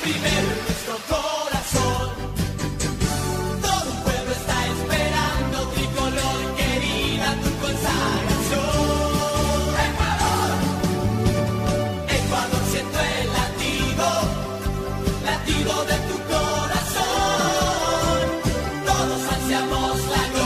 primero en nuestro corazón. Todo un pueblo está esperando, tricolor, querida, tu consagración. Ecuador, Ecuador, siento el latido, latido de tu corazón. Todos ansiamos la gloria.